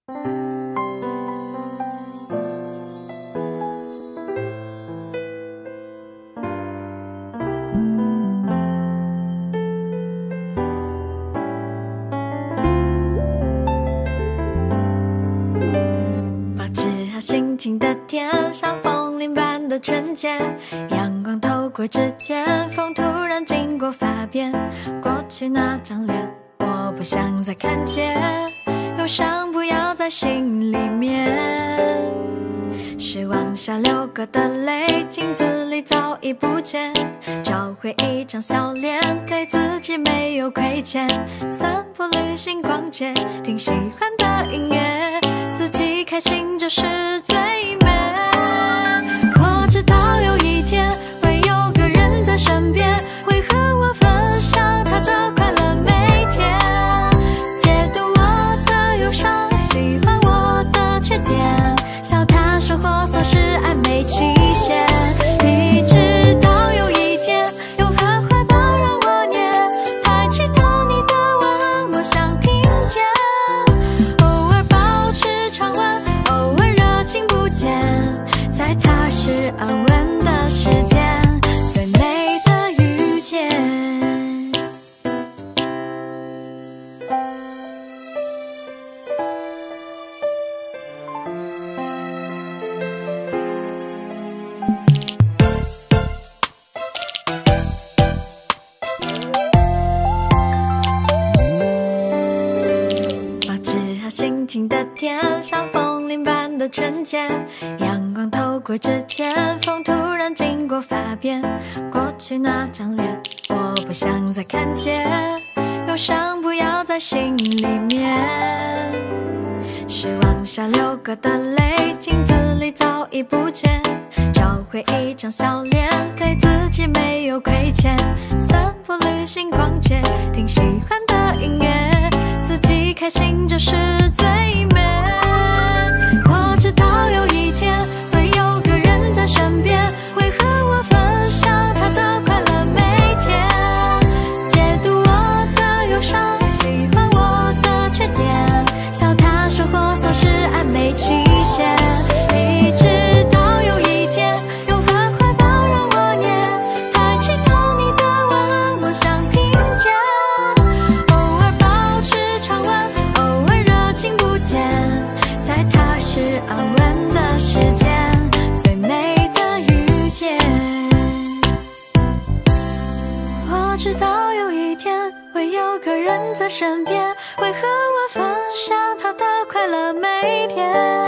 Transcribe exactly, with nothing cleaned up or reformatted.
保持好心情的天，像风铃般的纯洁，阳光透过指尖，风突然经过发边，过去那张脸我不想再看见，忧伤不要在心里面，是往下流过的泪，镜子里早已不见，找回一张笑脸，对自己没有亏欠，散步旅行逛街，听喜欢的音乐，自己开心就是最美。我知道有一天会有个人在身边，会和我分享他的快乐每天，解读我的忧伤，喜欢我的缺点，笑他生活总是暧昧期限，一直到有一天有个怀抱让我捏，抬起头你的吻我想听见，偶尔保持常温，偶尔热情不减，在踏实安稳的时间，最美的遇见。保持好心情的天，像风铃般的纯洁，阳光透过指尖，风突然经过发边，过去那张脸我不想再看见，忧伤不要在心里面，是往下流过的泪，镜子里早已不见，找回一张笑脸，对自己没有亏欠，散步旅行逛街，听喜欢的音乐，自己开心就是最美。我知道有一天会有个人在身边，会和我分享他的快乐每天，解读我的忧伤，喜欢我的缺点，笑他生活总是暧昧期限，一直到有一天有个怀抱让我捏，抬起头你的吻我想听见，偶尔保持常温，偶尔热情不减，在踏实安稳的时间，最美的遇见。我知道有一天会有个人在身边，会和我分享他的快乐每天，